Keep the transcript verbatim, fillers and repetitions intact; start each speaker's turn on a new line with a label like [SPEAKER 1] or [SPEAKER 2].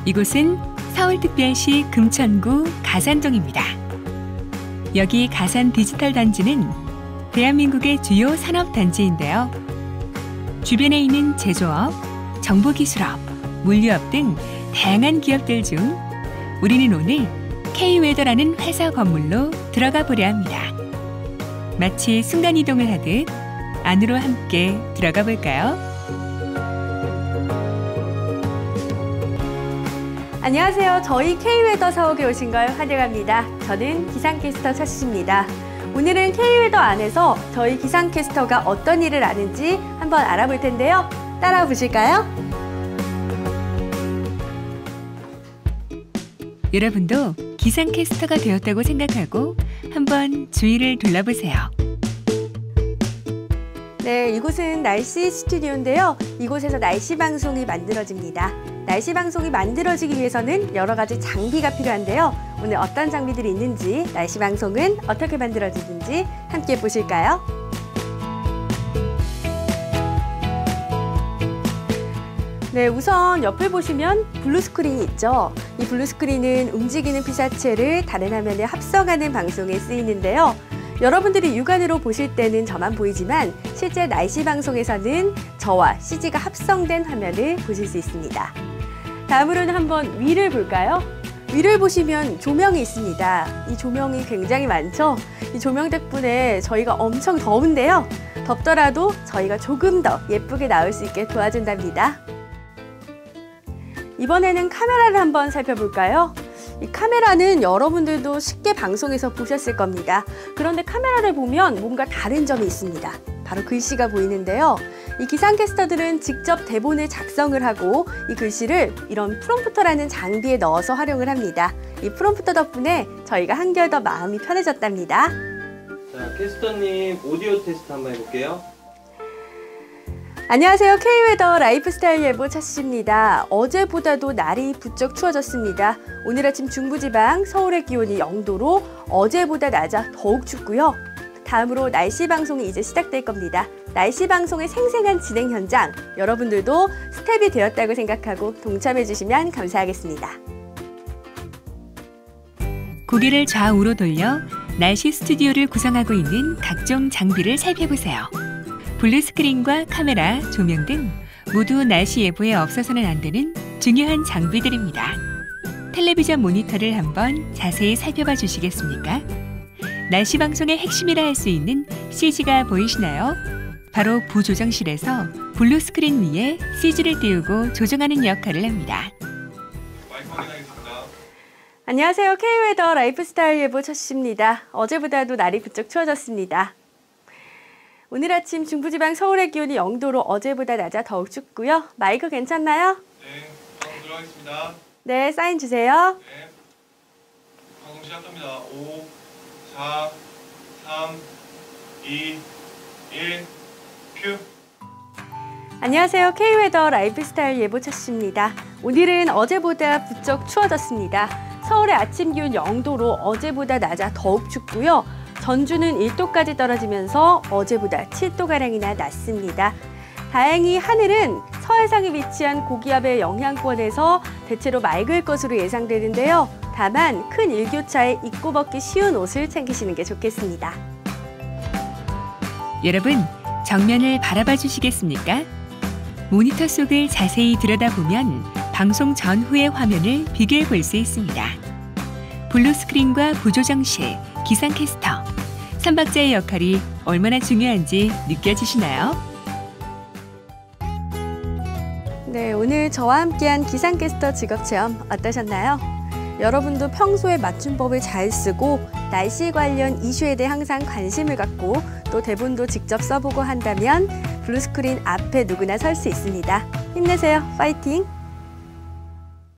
[SPEAKER 1] 이곳은 서울특별시 금천구 가산동입니다. 여기 가산 디지털 단지는 대한민국의 주요 산업단지인데요. 주변에 있는 제조업, 정보기술업, 물류업 등 다양한 기업들 중 우리는 오늘 K웨더라는 회사 건물로 들어가 보려 합니다. 마치 순간이동을 하듯 안으로 함께 들어가 볼까요?
[SPEAKER 2] 안녕하세요. 저희 K웨더 사옥에 오신 걸 환영합니다. 저는 기상캐스터 차씨입니다. 오늘은 K웨더 안에서 저희 기상캐스터가 어떤 일을 하는지 한번 알아볼 텐데요. 따라와 보실까요?
[SPEAKER 1] 여러분도 기상캐스터가 되었다고 생각하고 한번 주위를 둘러보세요.
[SPEAKER 2] 네, 이곳은 날씨 스튜디오인데요. 이곳에서 날씨 방송이 만들어집니다. 날씨 방송이 만들어지기 위해서는 여러 가지 장비가 필요한데요. 오늘 어떤 장비들이 있는지, 날씨 방송은 어떻게 만들어지는지 함께 보실까요? 네, 우선 옆을 보시면 블루스크린이 있죠. 이 블루스크린은 움직이는 피사체를 다른 화면에 합성하는 방송에 쓰이는데요. 여러분들이 육안으로 보실 때는 저만 보이지만 실제 날씨 방송에서는 저와 씨지가 합성된 화면을 보실 수 있습니다. 다음으로는 한번 위를 볼까요? 위를 보시면 조명이 있습니다. 이 조명이 굉장히 많죠? 이 조명 덕분에 저희가 엄청 더운데요. 덥더라도 저희가 조금 더 예쁘게 나올 수 있게 도와준답니다. 이번에는 카메라를 한번 살펴볼까요? 이 카메라는 여러분들도 쉽게 방송에서 보셨을 겁니다. 그런데 카메라를 보면 뭔가 다른 점이 있습니다. 바로 글씨가 보이는데요. 이 기상캐스터들은 직접 대본을 작성을 하고 이 글씨를 이런 프롬프터라는 장비에 넣어서 활용을 합니다. 이 프롬프터 덕분에 저희가 한결 더 마음이 편해졌답니다.
[SPEAKER 3] 자, 캐스터님 오디오 테스트 한번 해볼게요.
[SPEAKER 2] 안녕하세요. K웨더 라이프스타일 예보 차씨입니다. 어제보다도 날이 부쩍 추워졌습니다. 오늘 아침 중부지방 서울의 기온이 영도로 어제보다 낮아 더욱 춥고요. 다음으로 날씨 방송이 이제 시작될 겁니다. 날씨 방송의 생생한 진행 현장, 여러분들도 스텝이 되었다고 생각하고 동참해 주시면 감사하겠습니다.
[SPEAKER 1] 고개를 좌우로 돌려 날씨 스튜디오를 구성하고 있는 각종 장비를 살펴보세요. 블루스크린과 카메라, 조명 등 모두 날씨 예보에 없어서는 안 되는 중요한 장비들입니다. 텔레비전 모니터를 한번 자세히 살펴봐 주시겠습니까? 날씨 방송의 핵심이라 할 수 있는 씨지가 보이시나요? 바로 부조정실에서 블루스크린 위에 씨지를 띄우고 조정하는 역할을 합니다.
[SPEAKER 3] 마이크 확인하겠습니다.
[SPEAKER 2] 안녕하세요. K웨더 라이프스타일 예보 차씨입니다. 어제보다도 날이 부쩍 추워졌습니다. 오늘 아침 중부지방 서울의 기온이 영도로 어제보다 낮아 더욱 춥고요. 마이크 괜찮나요?
[SPEAKER 3] 네, 방송 들어가겠습니다.
[SPEAKER 2] 네, 사인 주세요.
[SPEAKER 3] 네, 방송 시작합니다. 오, 사, 삼, 이, 일, 큐.
[SPEAKER 2] 안녕하세요. K웨더 라이프스타일 예보 차씨입니다. 오늘은 어제보다 부쩍 추워졌습니다. 서울의 아침 기온 영도로 어제보다 낮아 더욱 춥고요. 전주는 일 도까지 떨어지면서 어제보다 칠 도가량이나 낮습니다. 다행히 하늘은 서해상에 위치한 고기압의 영향권에서 대체로 맑을 것으로 예상되는데요. 다만 큰 일교차에 입고 벗기 쉬운 옷을 챙기시는 게 좋겠습니다.
[SPEAKER 1] 여러분, 정면을 바라봐 주시겠습니까? 모니터 속을 자세히 들여다보면 방송 전후의 화면을 비교해 볼 수 있습니다. 블루스크린과 부조정실, 기상캐스터, 삼박자의 역할이 얼마나 중요한지 느껴지시나요?
[SPEAKER 2] 네, 오늘 저와 함께한 기상캐스터 직업체험 어떠셨나요? 여러분도 평소에 맞춤법을 잘 쓰고 날씨 관련 이슈에 대해 항상 관심을 갖고 또 대본도 직접 써보고 한다면 블루스크린 앞에 누구나 설 수 있습니다. 힘내세요. 파이팅!